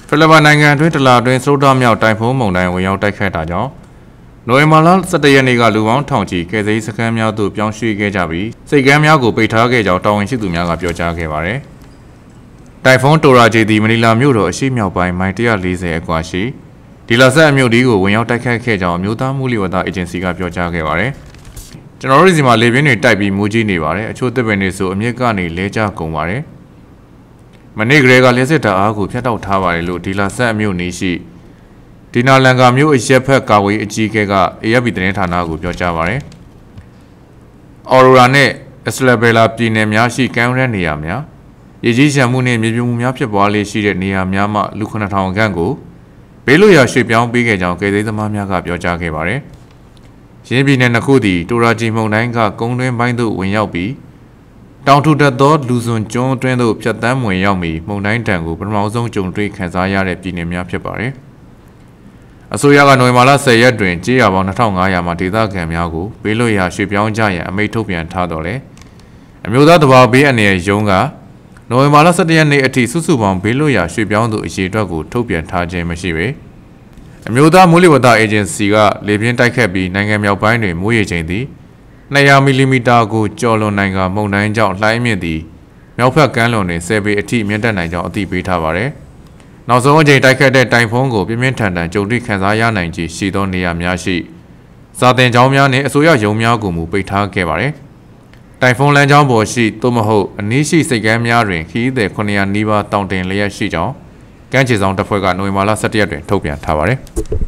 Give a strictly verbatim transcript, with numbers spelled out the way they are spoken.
ဖိလစ်ပိုင်နိုင်ငံတွင်တလအတွင်းစရုပ်တော်မြောက်တိုင်ဖုန်းမုန်တိုင်းဝင်ရောက်တိုက်ခတ်တာကြောင့်နိုဝင်ဘာလဆယ်တစ်ရက်နေ့ကလူပေါင်းထောင်ချီကယ်ဆယ်ရေးစခန်းများသို့ပြောင်းရွှေ့ခဲ့ကြပြီးစိတ်ကမ်းများကိုပိတ်ထားခဲ့ကြောင်းတာဝန်ရှိသူများကပြောကြားခဲ့ပါတယ်။တိုင်ဖုန်းတိုရာဂျီသည်မနီလာမြို့တော်အရှေ့မြောက်ပိုင်းမိုင်တစ်ရာလေးဆယ်အကွာရှိဒီလာဆက်အမြို့ဒီကိုဝင်ရောက်တိုက်ခတ်ခဲ့ကြောင်းအမျိုးသားမှုလျို့ဝှက်အေဂျင်စီကပြောကြားခဲ့ပါတယ်။ကျွန်တော်တို့ဒီမှာလေပြင်းတွေတိုက်ပြီးမူးကြီးနေပါတယ်။အချို့သစ်ပင်တွေဆိုအမြင့်ကနေလဲကျကုန်ပါတယ်။မနေ့ကလေးကလက်စစ်တပ်အားကိုဖျက်တောက်ထားပါတယ်လို့ဒီလာဆက်အမြို့နေရှိဒီနာလန်ကာမြို့အရက်ဖက်ကာဝေးအကြီးအကဲက A F P သတင်းဌာနကိုပြောကြားပါတယ်။အော်ရိုရာနဲ့အစလဘယ်လာပြည်နယ်များရှိကမ်းရန်နေရာများရေကြီးရှမ်းမှုနဲ့မြေပြိုမှုများဖြစ်ပွားလေရှိတဲ့နေရာများမှလူခုနှစ်ထောင်ခန့်ကိုဘေးလွတ်ရာရွှေ့ပြောင်းပေးခဲ့ကြောင်းကယ်ဆယ်ရေးသမားများကပြောကြားခဲ့ပါတယ်။ရင်းပြည်နယ်နှစ်ခုသည်တိုရာဂျီမုန်တိုင်းကကုန်းတွင်းပိုင်းသို့ဝင်ရောက်ပြီးတောင်ထူထပ်သောလူစွန်ကျွန်းအတွင်းသို့ဖြတ်တန်းဝင်ရောက်ပြီးမုန်တိုင်းတံကိုပထမဆုံးကြုံတွေ့ခံစားရတဲ့ပြည်နယ်များဖြစ်ပါတယ်။အစိုးရကနိုဝင်ဘာလဆယ်ရက်တွင်ကြေးရွာပေါင်းနှစ်ထောင်ငါးရာမှဒေသခံများကိုဘေးလွတ်ရာရွှေ့ပြောင်းကြရန်အမိန့်ထုတ်ပြန်ထားတော်လဲအမျိုးသားတဘာဘေးအနေနဲ့ရုံးကနိုဝင်ဘာလဆယ်တစ်ရက်နေ့အထိစုစုပေါင်းဘေးလွတ်ရာရွှေ့ပြောင်းသူအရေအတွက်ကိုထုတ်ပြန်ထားခြင်းမရှိပေအမျိုးသားမိုးလေဝသအေဂျင်စီကလေပြင်းတိုက်ခတ်ပြီးနိုင်ငံမြောက်ပိုင်းတွင်မိုးရေချိန်သည်နှစ်ရာမီလီမီတာကိုကျော်လွန်နိုင်ကမုန်တိုင်းကြောင့်လှိုင်းမြင့်သည်မြောက်ဘက်ကမ်းလွန်တွင်ဆယ်ပေအထိမြင့်တက်နိုင်ကြောင်းအသိပေးထားပါသည်နောက်ဆုံးအကြိမ်တိုက်ခတ်တဲ့တိုင်ဖုန်းကိုပြင်းပြင်းထန်ထန်ကြုံတွေ့ခံစားရနိုင်ခြေရှိသောနေရာများရှိစာသင်ကျောင်းများနှင့်အစိုးရရုံးများကိုမူပိတ်ထားခဲ့ပါတယ်။တိုင်ဖုန်းလမ်းကြောင်းပေါ်ရှိသို့မဟုတ်အနည်းရှိစိတ်ကမ်းများတွင်ခရီးသည်ခုနှစ်ရာနီးပါးတောင်တင်လျက်ရှိကြောင်းကမ်းခြေဆောင်တပ်ဖွဲ့ကနိုဝင်ဘာလဆယ်တစ်ရက်တွင်ထုတ်ပြန်ထားပါတယ်။